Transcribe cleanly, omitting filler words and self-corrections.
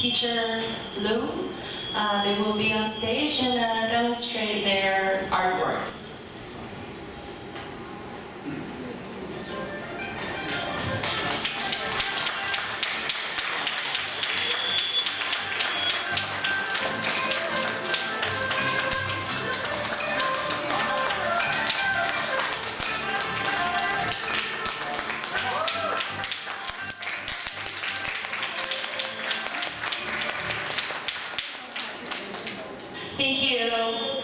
teacher Lou. They will be on stage and demonstrate their artworks. Thank you.